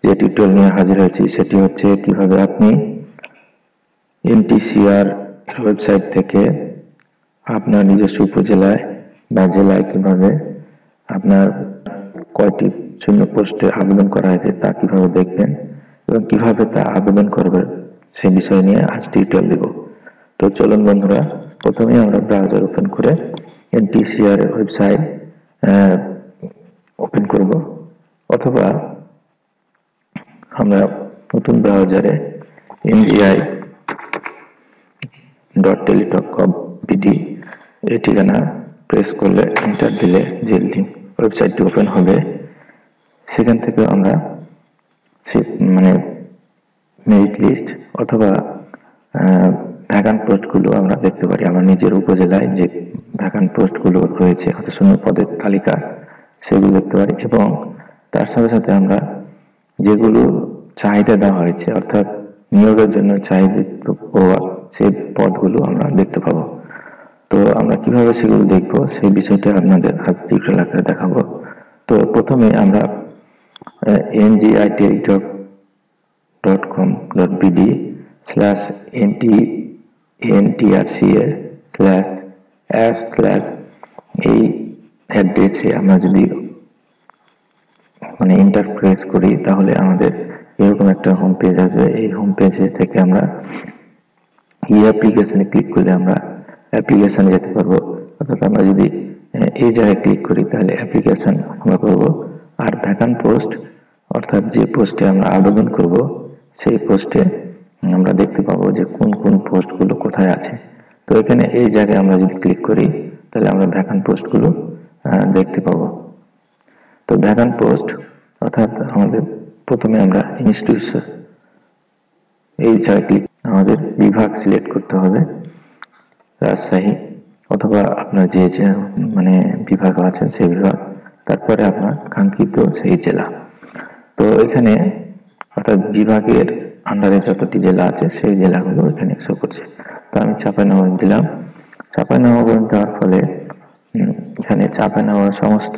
যে টিউটোরিয়াল নিয়ে হাজির হয়েছি সেটি হচ্ছে কিভাবে আপনি এনটিসিআর ওয়েবসাইট থেকে আপনার নিজস্ব উপজেলায় বা জেলায় কিভাবে আপনার কয়টি শূন্য পোস্টে আবেদন করা হয়েছে তা কিভাবে দেখবেন এবং কিভাবে তা আবেদন করবেন সেই বিষয় নিয়ে আজ টিউটোরিয়াল দেব। তো চলুন বন্ধুরা, প্রথমে আমরা ব্রাউজার ওপেন করে এনটিসিআর ওয়েবসাইট ওপেন করব, অথবা আমরা নতুন ব্রাউজারে ngi.tele.com.bd এই ঠিকানা প্রেস করলে এন্টার দিলে যে লিঙ্ক ওয়েবসাইটটি ওপেন হবে সেখান থেকে আমরা মেরিট লিস্ট অথবা ভ্যাকান্ট পোস্টগুলো আমরা দেখতে পারি। আমার নিজের উপজেলায় যে ভ্যাকান্ট পোস্টগুলো রয়েছে অর্থাৎ শূন্য পদের তালিকা সেগুলো দেখতে পারি, এবং তার সাথে সাথে আমরা যেগুলো চাহিদা দেওয়া হয়েছে অর্থাৎ নিয়োগের জন্য চাহিদিত হওয়া সেই পদগুলো আমরা দেখতে পাবো। তো আমরা কিভাবে সেগুলো দেখবো সেই বিষয়টা আপনাদের আজ টিউটোরিয়াল আকারে দেখাবো। তো প্রথমে আমরা ngi.tele.com.bd/ntrca/f/ এই অ্যাড্রেসে আমরা যদি এন্টার প্রেস করি তাহলে আমাদের এরকম একটা হোম পেজ আসবে। এই হোম পেজে থেকে আমরা ই অ্যাপ্লিকেশনে ক্লিক করলে আমরা অ্যাপ্লিকেশনে যেতে পারবো। অর্থাৎ আমরা যদি এই জায়গায় ক্লিক করি তাহলে অ্যাপ্লিকেশন আমরা করবো, আর ভ্যাকান্ট পোস্ট অর্থাৎ যে পোস্টে আমরা আবেদন করব সেই পোস্টে আমরা দেখতে পাবো যে কোন কোন পোস্টগুলো কোথায় আছে। তো এখানে এই জায়গায় আমরা যদি ক্লিক করি তাহলে আমরা ভ্যাকান্ট পোস্টগুলো দেখতে পাবো। তো ভ্যাকান্ট পোস্ট অর্থাৎ আমাদের প্রথমে আমরা ইনস্টিটিউশন এই জায়গায় ক্লিক আমাদের বিভাগ সিলেক্ট করতে হবে, রাজশাহী অথবা আপনার যে বিভাগ আছে সেই বিভাগ, তারপরে আপনার কাঙ্ক্ষিত সেই জেলা। তো এখানে অর্থাৎ বিভাগের আন্ডারে যতটি জেলা আছে সেই জেলাগুলো এখানে শো করছে। তো আমি চাঁপাইনবাবগঞ্জ দিলাম। চাঁপাইনবাবগঞ্জ দেওয়ার ফলে এখানে চাঁপাইনবাবগঞ্জ সমস্ত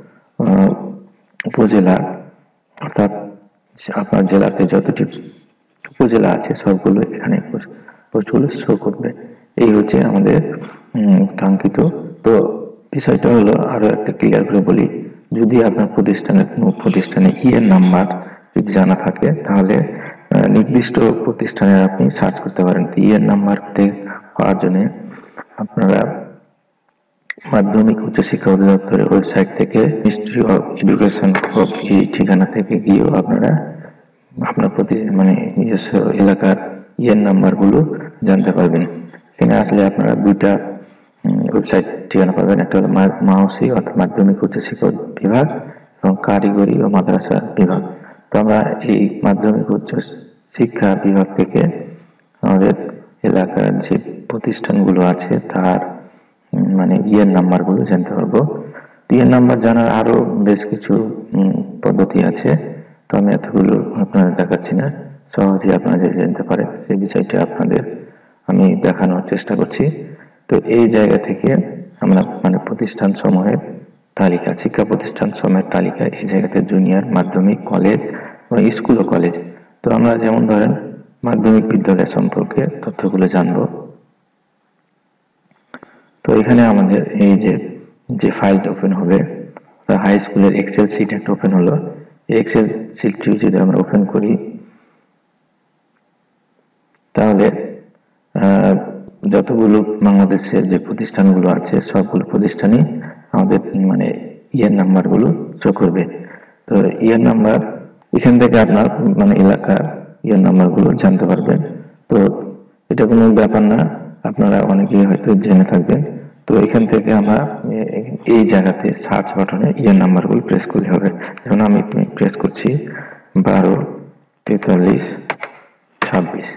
উপজেলা অর্থাৎ আপনার জেলাতে যতটি উপজেলা আছে সবগুলো এখানে পোস্টগুলো শো করবে। এই হচ্ছে আমাদের কাঙ্ক্ষিত। তো বিষয়টা হলো আরো একটা ক্লিয়ার করে বলি, যদি আপনার প্রতিষ্ঠানে ইএর নাম্বার যদি জানা থাকে তাহলে নির্দিষ্ট প্রতিষ্ঠানের আপনি সার্চ করতে পারেন। ইএর নাম্বার পাওয়ার জন্য আপনারা মাধ্যমিক উচ্চশিক্ষা অধিদপ্তরের ওয়েবসাইট থেকে মিনিস্ট্রি অফ এডুকেশন অফ এই ঠিকানা থেকে গিয়েও আপনারা আপনার নিজস্ব এলাকার ইএর নাম্বারগুলো জানতে পারবেন। এখানে আসলে আপনারা দুইটা ওয়েবসাইট ঠিকানা পাবেন, একটা হলো মাউসি অর্থাৎ মাধ্যমিক উচ্চশিক্ষা বিভাগ এবং কারিগরি ও মাদ্রাসা বিভাগ। তো আমরা এই মাধ্যমিক উচ্চ শিক্ষা বিভাগ থেকে আমাদের এলাকার যে প্রতিষ্ঠানগুলো আছে তার ইয়ের নাম্বারগুলো জানতে পারবো। ইয়ের নাম্বার জানার আরো বেশ কিছু পদ্ধতি আছে, তো আমি এতগুলো আপনাদের দেখাচ্ছি না, সহজেই আপনারা জানতে পারেন সেই বিষয়টা আপনাদের আমি দেখানোর চেষ্টা করছি। তো এই জায়গা থেকে আমরা প্রতিষ্ঠান সমূহের তালিকা, শিক্ষা প্রতিষ্ঠান সমূহের তালিকা, এই জায়গাতে জুনিয়র, মাধ্যমিক, কলেজ বা স্কুল ও কলেজ। তো আমরা যেমন ধরেন মাধ্যমিক বিদ্যালয় সম্পর্কে তথ্যগুলো জানবো। তো এখানে আমাদের এই যে ফাইলটা ওপেন হবে, হাই স্কুলের এক্সেল শিট একটা ওপেন হলো। এক্সেল শিটটি যদি আমরা ওপেন করি তাহলে যতগুলো বাংলাদেশের যে প্রতিষ্ঠানগুলো আছে সবগুলো প্রতিষ্ঠানই আমাদের ইয়ের নাম্বারগুলো শো করবে। তো ইয়ের নাম্বার এখান থেকে আপনার এলাকার ইয়ের নাম্বারগুলো জানতে পারবেন। তো এটা কোনো ব্যাপার না, আপনারা অনেকেই হয়তো জেনে থাকবেন। তো এখান থেকে আমরা এই জায়গাতে সার্চ বাটনে ইয়ের নাম্বারগুলো প্রেস করলে হবে। এখন আমি প্রেস করছি 124326।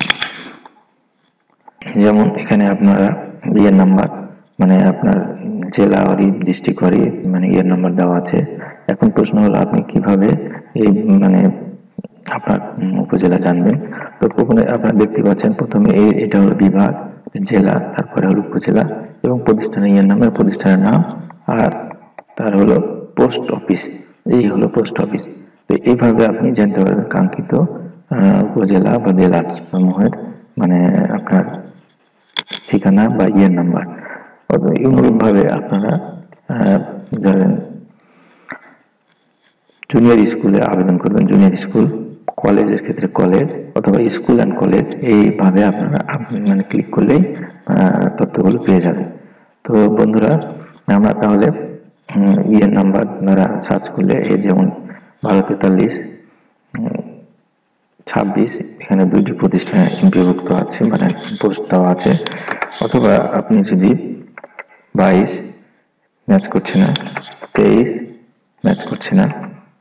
যেমন এখানে আপনারা ইয়ের নাম্বার আপনার জেলা ওয়ারি, ডিস্ট্রিক্ট ওয়ারি ইয়ের নাম্বার দেওয়া আছে। এখন প্রশ্ন হলো আপনি কিভাবে এই আপনার উপজেলা জানবেন। তো আপনারা দেখতে পাচ্ছেন প্রথমে এটা হলো বিভাগ, জেলা, তারপরে হলো উপজেলা এবং প্রতিষ্ঠানের ইয়ের নাম্বার, প্রতিষ্ঠানের নাম, আর তার হলো পোস্ট অফিস। এই হলো পোস্ট অফিস। তো এইভাবে আপনি জানতে পারবেন কাঙ্ক্ষিত উপজেলা বা জেলা সমূহের মানে আপনার ঠিকানা বা ইয়ের নাম্বার। অনুরূপভাবে আপনারা ধরেন জুনিয়র স্কুলে আবেদন করবেন, জুনিয়র স্কুল, কলেজের ক্ষেত্রে কলেজ অথবা স্কুল অ্যান্ড কলেজ, এইভাবে আপনারা মানে ক্লিক করলেই তথ্যগুলো পেয়ে যাবেন। তো বন্ধুরা, আমরা তাহলে ইয়ের নাম্বার দ্বারা সার্চ করলে এই যেমন 1243-26 এখানে 2টি প্রতিষ্ঠানে এমপিওভুক্ত আছে, মানে পোস্ট দেওয়া আছে। অথবা আপনি যদি 22 ম্যাচ করছে না, 23 ম্যাচ করছে না,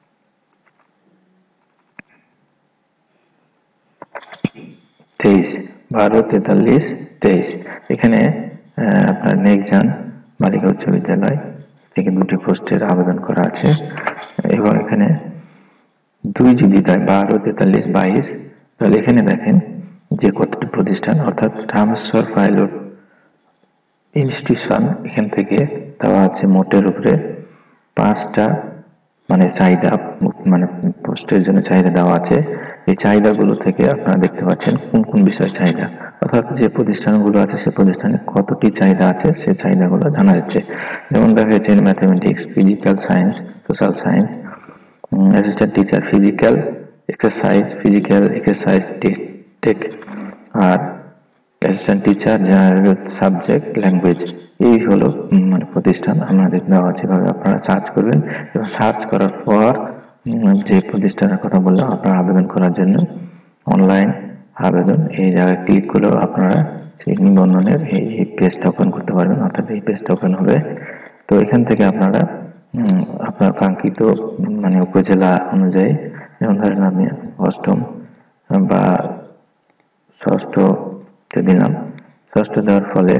1243-23 এখানে আপনার নেকজান বালিকা উচ্চ বিদ্যালয় থেকে 2টি পোস্টের আবেদন করা আছে। এবং এখানে 2 যদি দেয় 1243-22, তাহলে এখানে দেখেন যে কতটি প্রতিষ্ঠান, অর্থাৎ ট্রান্সফার পাইলট ইনস্টিটিউশন এখান থেকে দেওয়া আছে মোটের উপরে 5টা মানে চাহিদা, মানে পোস্টের জন্য চাহিদা দেওয়া আছে। এই চাহিদাগুলো থেকে আপনারা দেখতে পাচ্ছেন কোন কোন বিষয়ে চাহিদা, অর্থাৎ যে প্রতিষ্ঠানগুলো আছে সে প্রতিষ্ঠানে কতটি চাহিদা আছে সে চাহিদাগুলো জানা যাচ্ছে। যেমন দেখা যাচ্ছে mathematics, physical science, social science, assistant teacher, physical exercise tech, আর assistant teacher general subject language. এই হলো মানে প্রতিষ্ঠান আমাদের দেওয়া আছে। এভাবে আপনারা সার্চ করবেন এবং সার্চ করার পর যে প্রতিষ্ঠানের কথা বললাম আপনারা আবেদন করার জন্য অনলাইন আবেদন, এই জায়গায় ক্লিক করলেও আপনারা সেই নিবন্ধনের এই পেজটা ওপেন করতে পারবেন, অর্থাৎ এই পেজটা ওপেন হবে। তো এখান থেকে আপনারা আপনার কাঙ্ক্ষিত মানে উপজেলা অনুযায়ী, যেমন ধরেন আমি 8ম বা 6ষ্ঠ দিলাম, 6ষ্ঠ দেওয়ার ফলে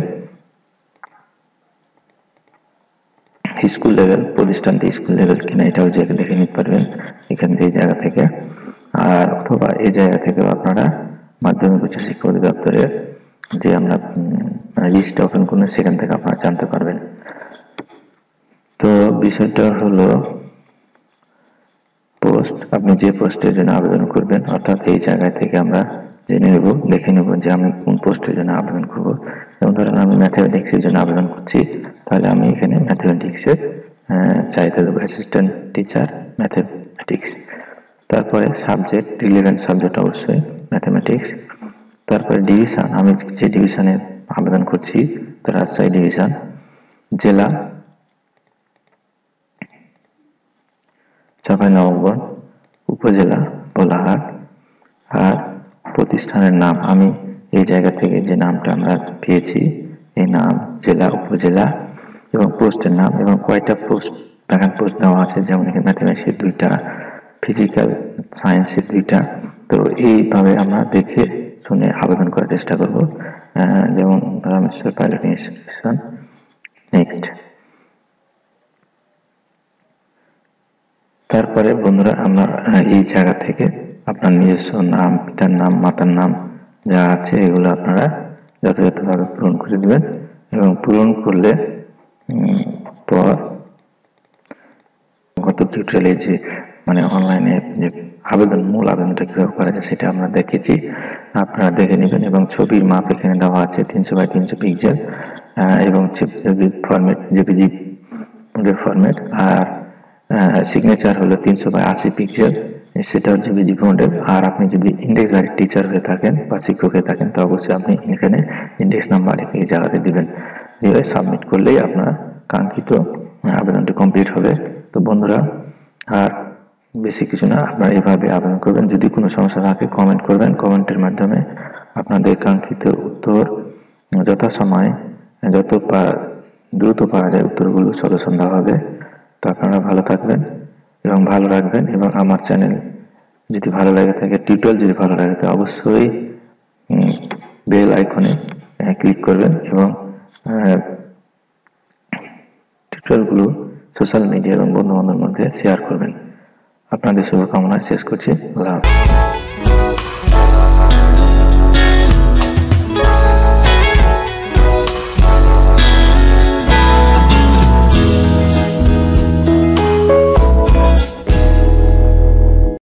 স্কুল লেভেল, প্রতিষ্ঠানটি স্কুল লেভেল কিনা এটাও দেখে নিতে পারবেন এখান থেকে, এই জায়গা থেকে। আর অথবা এই জায়গা থেকে আপনারা মাধ্যমিক উচ্চ শিক্ষা অধিদপ্তরের যে আমরা লিস্টটা ওপেন করলে সেখান থেকে আপনারা জানতে পারবেন। তো বিষয়টা হলো পোস্ট, আপনি যে পোস্টের জন্য আবেদন করবেন, অর্থাৎ এই জায়গা থেকে আমরা জেনে নেব, দেখে নেব যে আমি কোন পোস্টের জন্য আবেদন করব। যেমন ধরেন আমি ম্যাথমেটিক্সের জন্য আবেদন করছি, তাহলে আমি এখানে ম্যাথমেটিক্সের চাহিদা দেবো, অ্যাসিস্ট্যান্ট টিচার ম্যাথমেটিক্স। তারপরে সাবজেক্ট, রিলেভেন্ট সাবজেক্ট অবশ্যই ম্যাথমেটিক্স। তারপরে ডিভিশন, আমি যে ডিভিশনে আবেদন করছি তো রাজশাহী ডিভিশন। জেলা চাঁপাইনবাবগঞ্জ, উপজেলা ভোলাহাট। আর প্রতিষ্ঠানের নাম, আমি এই জায়গা থেকে যে নামটা আমরা পেয়েছি এই নাম, জেলা, উপজেলা এবং পোস্টের নাম এবং কয়টা পোস্ট ভ্যাকান্ট পোস্ট দেওয়া আছে, যেমন এখানে ম্যাথমেটিক্সের 2টা, ফিজিক্যাল সায়েন্সের 2টা। তো এইভাবে আমরা দেখে শুনে আবেদন করার চেষ্টা করব। যেমন রামেশ্বর পাইলট ইনস্টিটিউশন। নেক্সট, তারপরে বন্ধুরা আমরা এই জায়গা থেকে আপনার নিজস্ব নাম, পিতার নাম, মাতার নাম যা আছে এগুলো আপনারা যথাযথভাবে পূরণ করে দেবেন। এবং পূরণ করলে পর গত টিউটোরিয়ালে যে মানে অনলাইনে যে আবেদন, মূল আবেদনটা কিভাবে করা যায় সেটা আমরা দেখেছি, আপনারা দেখে নেবেন। এবং ছবির মাপ এখানে দেওয়া আছে 300x300 পিক্সেল এবং ফরম্যাট জেপিজি ফরম্যাট। আর সিগনেচার হলো 300x80 পিক্সেল, সেটা হচ্ছে জেপিজি মডেল। আর আপনি যদি ইন্ডেক্স টিচার হয়ে থাকেন বা শিক্ষক হয়ে থাকেন তো অবশ্যই আপনি এখানে ইন্ডেক্স নাম্বার এই জায়গাতে দিবেন, দিয়ে সাবমিট করলেই আপনার কাঙ্ক্ষিত আবেদনটি কমপ্লিট হবে। তো বন্ধুরা, আর বেশি কিছু না, আপনারা এইভাবে আবেদন করবেন। যদি কোনো সমস্যা থাকে কমেন্ট করবেন, কমেন্টের মাধ্যমে আপনাদের কাঙ্ক্ষিত উত্তর যথাসময়ে যত দ্রুত পাওয়া যায় উত্তরগুলো সলিউশন দেওয়া হবে। তো আপনারা ভালো থাকবেন এবং ভালো রাখবেন। এবং আমার চ্যানেল যদি ভালো লাগে থাকে, টিউটোরিয়াল যদি ভালো লাগে তো অবশ্যই বেল আইকনে ক্লিক করবেন এবং টিউটোরিয়ালগুলো সোশ্যাল মিডিয়া এবং বন্ধু বান্ধবের মধ্যে শেয়ার করবেন। আপনাদের শুভকামনায় শেষ করছি। আল্লাহ হাফেজ।